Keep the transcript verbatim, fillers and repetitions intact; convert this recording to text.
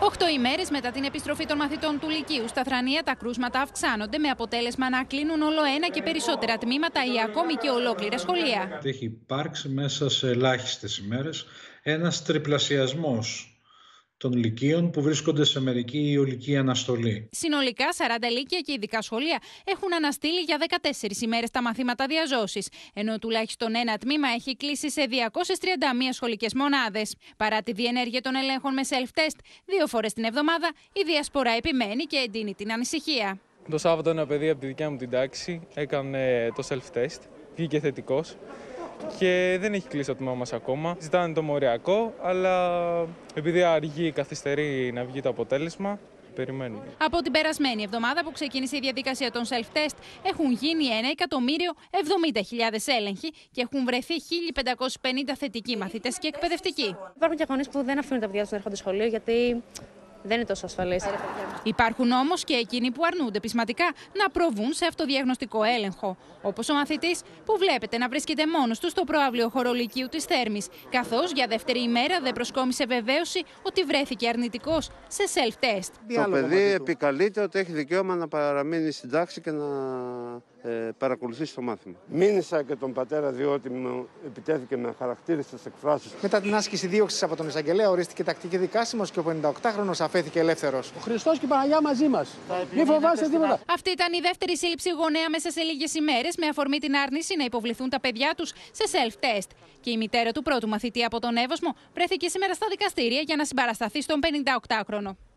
Οκτώ ημέρες μετά την επιστροφή των μαθητών του Λυκείου στα Θρανία, τα κρούσματα αυξάνονται, με αποτέλεσμα να κλείνουν όλο ένα και περισσότερα τμήματα ή ακόμη και ολόκληρα σχολεία. Έχει υπάρξει μέσα σε ελάχιστες ημέρες ένας τριπλασιασμός των λυκείων που βρίσκονται σε μερική ιολική αναστολή. Συνολικά, σαράντα λύκεια και ειδικά σχολεία έχουν αναστείλει για δεκατέσσερις ημέρες τα μαθήματα διαζώσης, ενώ τουλάχιστον ένα τμήμα έχει κλείσει σε διακόσιες τριάντα μία σχολικές μονάδες. Παρά τη διενέργεια των ελέγχων με self-test δύο φορές την εβδομάδα, η διασπορά επιμένει και εντείνει την ανησυχία. Το Σάββατο ένα παιδί από τη δικιά μου την τάξη έκανε το self-test, βγήκε θετικός. Και δεν έχει κλείσει το τμήμα μας ακόμα. Ζητάνε το μοριακό, αλλά επειδή αργεί, καθυστερεί να βγει το αποτέλεσμα, περιμένουμε. Από την περασμένη εβδομάδα που ξεκίνησε η διαδικασία των self-test, έχουν γίνει ένα εκατομμύριο εβδομήντα χιλιάδες έλεγχοι και έχουν βρεθεί χίλια πεντακόσιοι πενήντα θετικοί μαθητές και εκπαιδευτικοί. Υπάρχουν και γονείς που δεν αφήνουν τα παιδιά τους να έρχονται σχολείο γιατί δεν είναι τόσο ασφαλές. Υπάρχουν όμως και εκείνοι που αρνούνται πεισματικά να προβούν σε αυτοδιαγνωστικό έλεγχο. Όπως ο μαθητής που βλέπετε να βρίσκεται μόνος του στο προαύλιο χώρο Λυκείου της Θέρμης, καθώς για δεύτερη ημέρα δεν προσκόμισε βεβαίωση ότι βρέθηκε αρνητικός σε self-test. Το παιδί επικαλείται ότι έχει δικαίωμα να παραμείνει στην τάξη και να ε, παρακολουθήσει το μάθημα. Μήνυσα και τον πατέρα διότι μου επιτέθηκε με χαρακτήριστες εκφράσεις. Μετά την άσκηση δίωξης από τον εισαγγελέα ορίστηκε τακτική δικάσιμος και ο πενηνταοκτάχρονος αφέθηκε ελεύθερος. Ο Χριστός και η Παναγιά μαζί μας. Μην φοβάσαι τίποτα. Αυτή ήταν η δεύτερη σύλληψη γονέα μέσα σε λίγες ημέρες, με αφορμή την άρνηση να υποβληθούν τα παιδιά τους σε self-test. Και η μητέρα του πρώτου μαθητή από τον Εύωσμο βρέθηκε σήμερα στα δικαστήρια για να συμπαρασταθεί στον πενηνταοκτάχρονο.